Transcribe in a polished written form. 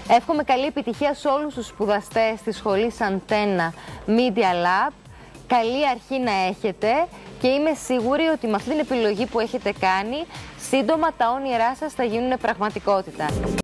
Εύχομαι καλή επιτυχία σε όλους τους σπουδαστές της σχολής Αντένα Media Lab. Καλή αρχή να έχετε και είμαι σίγουρη ότι με αυτή την επιλογή που έχετε κάνει, σύντομα τα όνειρά σας θα γίνουν πραγματικότητα.